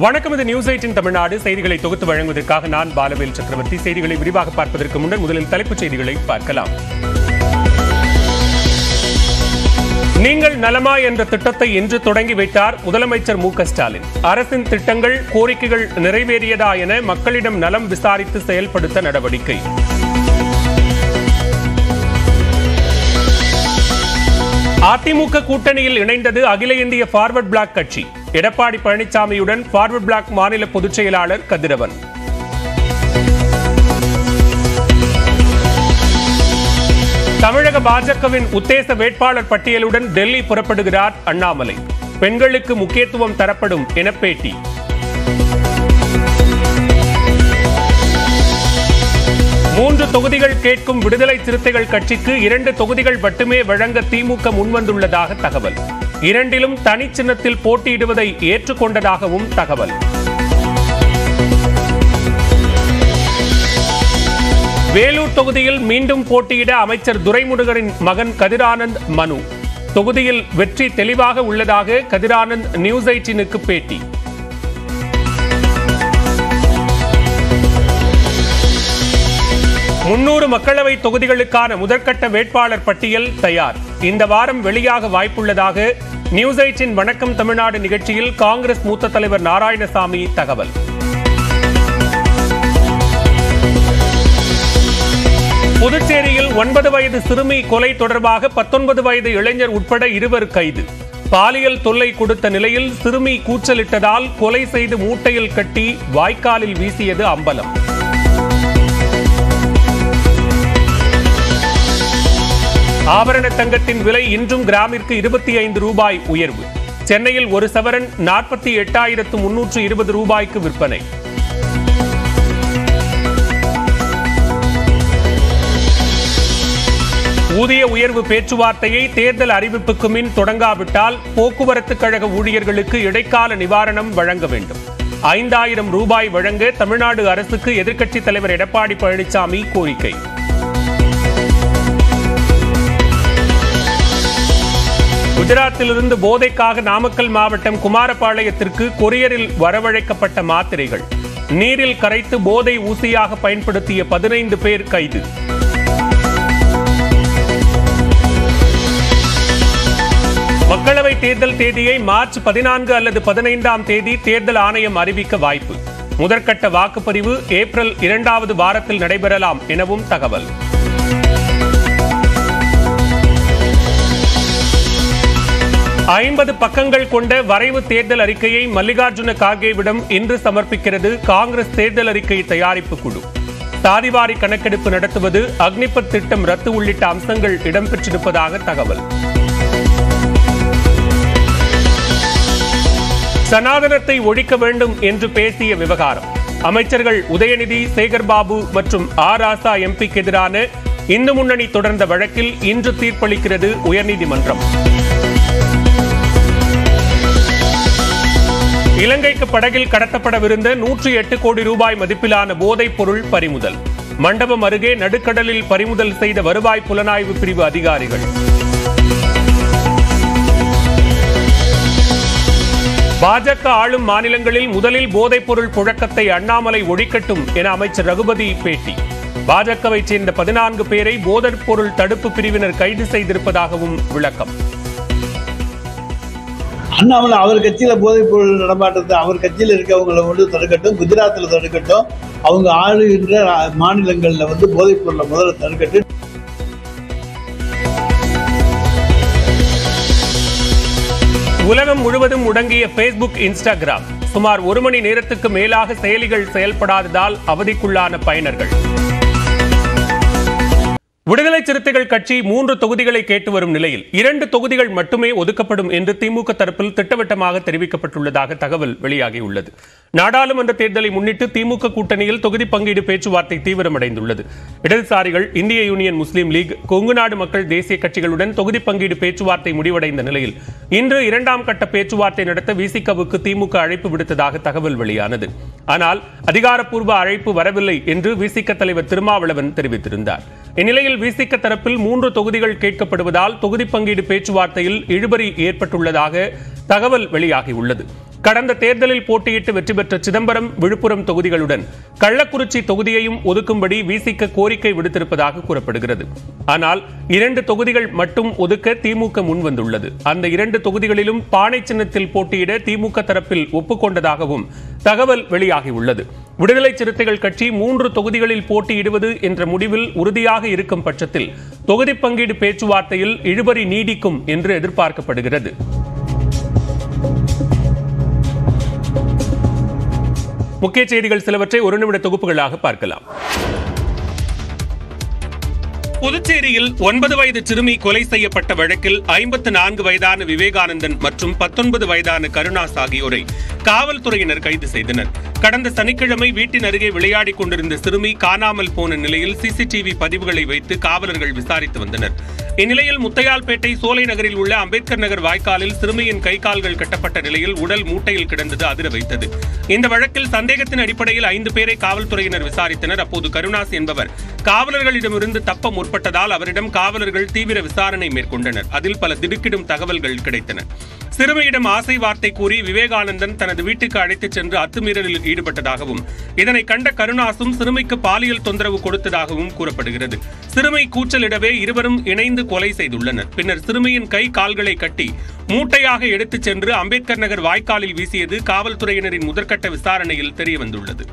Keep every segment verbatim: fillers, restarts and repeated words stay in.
வணக்கம். இது news eighteen Tamil Nadu. செய்திகளை தொகுத்து வழங்குவதற்காக நான் பாலவேல் சக்கரவர்த்தி. செய்திகளை விரிவாக பார்ப்பதற்கு முன்னர் முதலில் தலைப்புச் செய்திகளை பார்க்கலாம். நீங்கள் நலமா என்ற திட்டத்தை இன்று தொடங்கி வைத்தார் முதலமைச்சர் மு க ஸ்டாலின். அரசின் திட்டங்கள் கோரிக்கைகள் நிறைவேறியதா என மக்களிடம் நலம் விசாரித்து செயல்படுத்த நடவடிக்கை. அதிமுக கூட்டணியில் இணைந்தது அகில இந்திய பார்வர்ட் பிளாக் கட்சி. எடப்பாடி பழனிசாமியுடன் பார்வர்ட் பிளாக் மாநில பொதுச் செயலாளர் கதிரவன். தமிழக பாஜகவின் உத்தேச வேட்பாளர் பட்டியலுடன் டெல்லி புறப்படுகிறார் அண்ணாமலை. பெண்களுக்கு முக்கியத்துவம் தரப்படும் என பேட்டி. மூன்று தொகுதிகள் கேட்கும் விடுதலை சிறுத்தைகள் கட்சிக்கு இரண்டு தொகுதிகள் மட்டுமே வழங்க திமுக முன்வந்துள்ளதாக தகவல். இரண்டிலும் தனி சின்னத்தில் போட்டியிடுவதை ஏற்றுக்கொண்டதாகவும் தகவல். வேலூர் தொகுதியில் மீண்டும் போட்டியிட அமைச்சர் துரைமுருகனின் மகன் கதிரானந்த் மனு. தொகுதியில் வெற்றி தெளிவாக உள்ளதாக கதிரானந்த் நியூஸ் எயிட்டினுக்கு பேட்டி. முன்னூறு மக்களவை தொகுதிகளுக்கான முதற்கட்ட வேட்பாளர் பட்டியல் தயார். இந்த வாரம் வெளியாக வாய்ப்புள்ளதாக நியூஸ் எயிட்டின் வணக்கம் தமிழ்நாடு நிகழ்ச்சியில் காங்கிரஸ் மூத்த தலைவர் நாராயணசாமி தகவல். புதுச்சேரியில் ஒன்பது வயது சிறுமி கொலை தொடர்பாக பத்தொன்பது வயது இளைஞர் உட்பட இருவர் கைது. பாலியல் தொல்லை கொடுத்த நிலையில் சிறுமி கூச்சலிட்டதால் கொலை செய்து மூட்டையில் கட்டி வாய்க்காலில் வீசியது அம்பலம். ஆபரண தங்கத்தின் விலை இன்றும் கிராமிற்கு இருபத்தி ஐந்து ரூபாய் உயர்வு. சென்னையில் ஒரு சவரன் நாற்பத்தி எட்டாயிரத்து முன்னூற்று இருபது ரூபாய்க்கு விற்பனை. ஊதிய உயர்வு பேச்சுவார்த்தையை தேர்தல் அறிவிப்புக்கு மின் தொடங்காவிட்டால் போக்குவரத்து கழக ஊழியர்களுக்கு இடைக்கால நிவாரணம் வழங்க வேண்டும். ஐந்தாயிரம் ரூபாய் வழங்க தமிழ்நாடு அரசுக்கு எதிர்க்கட்சித் தலைவர் எடப்பாடி பழனிசாமி கோரிக்கை. குஜராத்திலிருந்து போதைக்காக நாமக்கல் மாவட்டம் குமாரபாளையத்திற்கு கொரியரில் வரவழைக்கப்பட்ட மாத்திரைகள். நீரில் கரைத்து போதை ஊசியாக பயன்படுத்திய பதினைந்து பேர் கைது. மக்களவை தேர்தல் தேதியை மார்ச் பதினான்கு அல்லது பதினைந்தாம் தேதி தேர்தல் ஆணையம் அறிவிக்க வாய்ப்பு. முதற்கட்ட வாக்குப்பதிவு ஏப்ரல் இரண்டாவது வாரத்தில் நடைபெறலாம் எனவும் தகவல். ஐம்பது பக்கங்கள் கொண்ட வரைவு தேர்தல் அறிக்கையை மல்லிகார்ஜுன கார்கேவிடம் இன்று சமர்ப்பிக்கிறது காங்கிரஸ் தேர்தல் அறிக்கை தயாரிப்பு குழு. சாதிவாரி கணக்கெடுப்பு நடத்துவது, அக்னிபத் திட்டம் ரத்து உள்ளிட்ட அம்சங்கள் இடம்பெற்றிருப்பதாக தகவல். சனாதனத்தை ஒழிக்க வேண்டும் என்று பேசிய விவகாரம். அமைச்சர்கள் உதயநிதி, சேகர்பாபு மற்றும் ஆர் ராசா எம்பிக்கு எதிரான இந்து முன்னணி தொடர்ந்த வழக்கில் இன்று தீர்ப்பளிக்கிறது உயர்நீதிமன்றம். இலங்கைக்கு படகில் கடத்தப்படவிருந்த நூற்றி எட்டு கோடி ரூபாய் மதிப்பிலான போதைப் பொருள் பறிமுதல். மண்டபம் அருகே நடுக்கடலில் பறிமுதல் செய்த வருவாய் புலனாய்வு பிரிவு அதிகாரிகள். பாஜக ஆளும் மாநிலங்களில் முதலில் போதைப் பொருள் புழக்கத்தை அண்ணாமலை ஒழிக்கட்டும் என அமைச்சர் ரகுபதி பேட்டி. பாஜகவை சேர்ந்த பதினான்கு பேரை போதைப் பொருள் தடுப்பு பிரிவினர் கைது செய்திருப்பதாகவும் விளக்கம். அண்ணாமலை அவர் கட்சியில போதைப் பொருள் நடமாட்டத்தை அவர் கட்சியில் இருக்கவங்களை வந்து தடுக்கட்டும், குஜராத்தில் தடுக்கட்டும், அவங்க ஆளுகின்ற மாநிலங்களில் வந்து போதைப் பொருளை முதல்ல தடுக்கட்டும். உலகம் முழுவதும் முடங்கிய பேஸ்புக், இன்ஸ்டாகிராம். சுமார் ஒரு மணி நேரத்துக்கு மேலாக செயலிகள் செயல்படாததால் அவதிக்குள்ளான பயனர்கள். விடுதலை சிறுத்தைகள் கட்சி மூன்று தொகுதிகளை கேட்டு வரும் நிலையில் இரண்டு தொகுதிகள் மட்டுமே ஒதுக்கப்படும் என்று திமுக தரப்பில் திட்டவட்டமாக தெரிவிக்கப்பட்டுள்ளதாக தகவல் வெளியாகியுள்ளது. நாடாளுமன்ற தேர்தலை முன்னிட்டு திமுக கூட்டணியில் தொகுதி பங்கீடு பேச்சுவார்த்தை தீவிரமடைந்துள்ளது. இடதுசாரிகள், இந்திய யூனியன் முஸ்லீம் லீக், கொங்கு நாடு மக்கள் தேசிய கட்சிகளுடன் தொகுதி பங்கீடு பேச்சுவார்த்தை முடிவடைந்த நிலையில் இன்று இரண்டாம் கட்ட பேச்சுவார்த்தை நடத்த விசிகவுக்கு திமுக அழைப்பு விடுத்ததாக தகவல் வெளியானது. ஆனால் அதிகாரப்பூர்வ அழைப்பு வரவில்லை என்று விசிக தலைவர் திருமாவளவன் தெரிவித்திருந்தார். இந்நிலையில் விசிக தரப்பில் மூன்று தொகுதிகள் கேட்கப்படுவதால் தொகுதி பங்கீடு பேச்சுவார்த்தையில் இழுபறி ஏற்பட்டுள்ளதாக தகவல் வெளியாகியுள்ளது. கடந்த தேர்தலில் போட்டியிட்டு வெற்றி பெற்ற சிதம்பரம், விழுப்புரம் தொகுதிகளுடன் கள்ளக்குறிச்சி தொகுதியையும் ஒதுக்கும்படி விசிக கோரிக்கை விடுத்திருப்பதாக கூறப்படுகிறது. ஆனால் இரண்டு தொகுதிகள் மட்டும் ஒதுக்க திமுக முன்வந்துள்ளது. அந்த இரண்டு தொகுதிகளிலும் பானை சின்னத்தில் போட்டியிட திமுக தரப்பில் ஒப்புக்கொண்டதாகவும் தகவல் வெளியாகியுள்ளது. விடுதலை சிறுத்தைகள் கட்சி மூன்று தொகுதிகளில் போட்டியிடுவது என்ற முடிவில் உறுதியாக இருக்கும் பட்சத்தில் தொகுதி பங்கீடு பேச்சுவார்த்தையில் இழுபறி நீடிக்கும் என்று எதிர்பார்க்கப்படுகிறது. முக்கிய செய்திகள் சிலவற்றை ஒரு நிமிட தொகுப்புகளாக பார்க்கலாம். புதுச்சேரியில் ஒன்பது வயது சிறுமி கொலை செய்யப்பட்ட வழக்கில் ஐம்பத்து நான்கு வயதான விவேகானந்தன் மற்றும் பத்தொன்பது வயதான கருணாஸ் ஆகியோரை காவல்துறையினர் கைது செய்தனர். கடந்த சனிக்கிழமை வீட்டின் அருகே விளையாடிக் கொண்டிருந்த சிறுமி காணாமல் போன நிலையில் சிசிடிவி பதிவுகளை வைத்து காவலர்கள் விசாரித்து வந்தனர். இந்நிலையில் முத்தையால்பேட்டை சோலை நகரில் உள்ள அம்பேத்கர் நகர் வாய்க்காலில் சிறுமியின் கை கால்கள் கட்டப்பட்ட நிலையில் உடல் மூட்டையில் கிடந்தது அதிர வைத்தது. இந்த வழக்கில் சந்தேகத்தின் அடிப்படையில் ஐந்து பேரை காவல்துறையினர் விசாரித்தனர். அப்போது கருணாஸ் என்பவர் காவலர்களிடமிருந்து தப்ப முற்பட்டதால் அவரிடம் காவலர்கள் தீவிர விசாரணை மேற்கொண்டனர். அதில் பல திடுக்கிடும் தகவல்கள் கிடைத்தன. சிறுமியிடம் ஆசை வார்த்தை கூறி விவேகானந்தன் தனது வீட்டுக்கு அழைத்துச் சென்று அத்துமீறலில் ஈடுபட்டதாகவும் இதனை கண்ட கருணாசும் சிறுமிக்கு பாலியல் தொந்தரவு கொடுத்ததாகவும் கூறப்படுகிறது. சிறுமி கூச்சலிடவே இருவரும் இணைந்து கொலை செய்துள்ளனர். பின்னர் சிறுமியின் கை கால்களை கட்டி மூட்டையாக எடுத்துச் சென்று அம்பேத்கர் நகர் வாய்க்காலில் வீசியது காவல்துறையினரின் முதற்கட்ட விசாரணையில் தெரியவந்துள்ளது.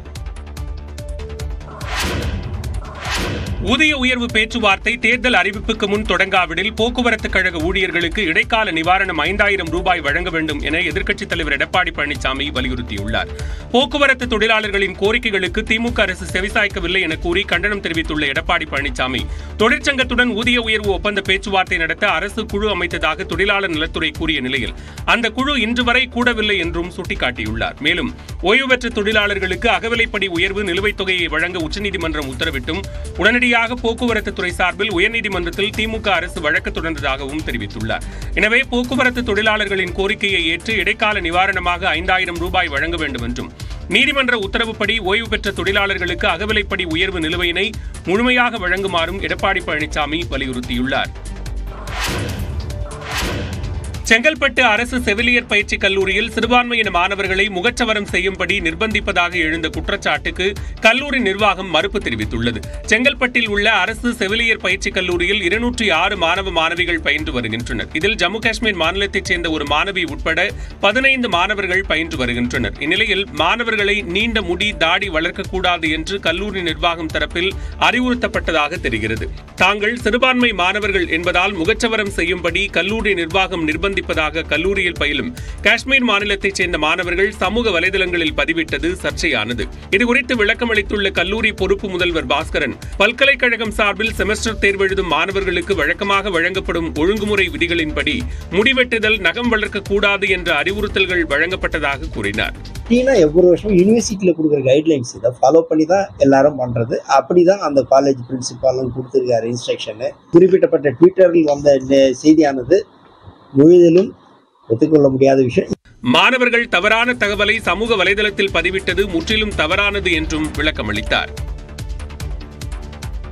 ஊதிய உயர்வு பேச்சுவார்த்தை தேர்தல் அறிவிப்புக்கு முன் தொடங்காவிடில் போக்குவரத்து கழக ஊழியர்களுக்கு இடைக்கால நிவாரணம் ஐந்தாயிரம் ரூபாய் வழங்க வேண்டும் என எதிர்க்கட்சித் தலைவர் எடப்பாடி பழனிசாமி வலியுறுத்தியுள்ளார். போக்குவரத்து தொழிலாளர்களின் கோரிக்கைகளுக்கு திமுக அரசு செவிசாய்க்கவில்லை என கூறி கண்டனம் தெரிவித்துள்ள எடப்பாடி பழனிசாமி, தொழிற்சங்கத்துடன் ஊதிய உயர்வு ஒப்பந்த பேச்சுவார்த்தை நடத்த அரசு குழு அமைத்ததாக தொழிலாளர் நலத்துறை கூறிய நிலையில் அந்த குழு இன்று வரை கூடவில்லை என்றும் சுட்டிக்காட்டியுள்ளார். மேலும் ஓய்வு பெற்ற தொழிலாளர்களுக்கு அகவிலைப்படி உயர்வு நிலுவைத் தொகையை வழங்க உச்சநீதிமன்றம் உத்தரவிட்டும் உடனடியாக போக்குவரத்து துறை சார்பில் உயர்நீதிமன்றத்தில் திமுக அரசு வழக்கு தொடர்ந்ததாகவும் தெரிவித்துள்ளார். எனவே போக்குவரத்து தொழிலாளர்களின் கோரிக்கையை ஏற்று இடைக்கால நிவாரணமாக ஐந்தாயிரம் ரூபாய் வழங்க வேண்டும் என்றும் நீதிமன்ற உத்தரவுப்படி ஓய்வு பெற்ற தொழிலாளர்களுக்கு அகவிலைப்படி உயர்வு நிலுவையினை முழுமையாக வழங்குமாறும் எடப்பாடி பழனிசாமி வலியுறுத்தியுள்ளார். செங்கல்பட்டு அரசு செவிலியர் பயிற்சி கல்லூரியில் சிறுபான்மையின மாணவர்களை முகச்சவரம் செய்யும்படி நிர்பந்திப்பதாக எழுந்த குற்றச்சாட்டுக்கு கல்லூரி நிர்வாகம் மறுப்பு தெரிவித்துள்ளது. செங்கல்பட்டில் உள்ள அரசு செவிலியர் பயிற்சி கல்லூரியில் இருநூற்றி ஆறு மாணவ மாணவிகள் பயின்று வருகின்றனர். இதில் ஜம்மு காஷ்மீர் மாநிலத்தைச் சேர்ந்த ஒரு மாணவி உட்பட பதினைந்து மாணவர்கள் பயின்று வருகின்றனர். இந்நிலையில் மாணவர்களை நீண்ட முடி தாடி வளர்க்கக்கூடாது என்று கல்லூரி நிர்வாகம் தரப்பில் அறிவுறுத்தப்பட்டதாக தெரிகிறது. தாங்கள் சிறுபான்மை மாணவர்கள் என்பதால் முகச்சவரம் செய்யும்படி கல்லூரி நிர்வாகம் நிர்பந்தி கல்லூரியில் பயிலும் காஷ்மீர் மாநிலத்தைச் சேர்ந்த மாணவர்கள் சமூக வலைதளங்களில் பதிவிட்டது சர்ச்சையானது. இதுகுறித்து விளக்கம் அளித்துள்ள கல்லூரி பொறுப்பு முதல்வர் பாஸ்கரன், பல்கலைக்கழகம் சார்பில் செமஸ்டர் தேர்வு எழுதும் மாணவர்களுக்கு வழக்கமாக வழங்கப்படும் ஒழுங்குமுறை விதிகளின்படி முடிவெட்டுதல், நகம் வளர்க்கக்கூடாது என்ற அறிவுறுத்தல்கள் வழங்கப்பட்டதாக கூறினார். ஒவ்வொரு வருஷம் யூனிவர்சிட்டியில கொடுக்குற கைட்லைன்ஸ் இதை ஃபாலோ பண்ணி தான் எல்லாரும் பண்றது. அப்படிதான் அந்த காலேஜ் பிரின்சிபாலும் கொடுத்திருக்காரு இன்ஸ்ட்ரக்ஷன். குறிப்பிட்டப்பட்ட ட்விட்டரில் வந்த செய்தியானது முழுவதிலும் ஒத்துக்கொள்ள முடியாத விஷயம். மாணவர்கள் தவறான தகவலை சமூக வலைதளத்தில் பதிவிட்டது முற்றிலும் தவறானது என்றும் விளக்கமளித்தார்.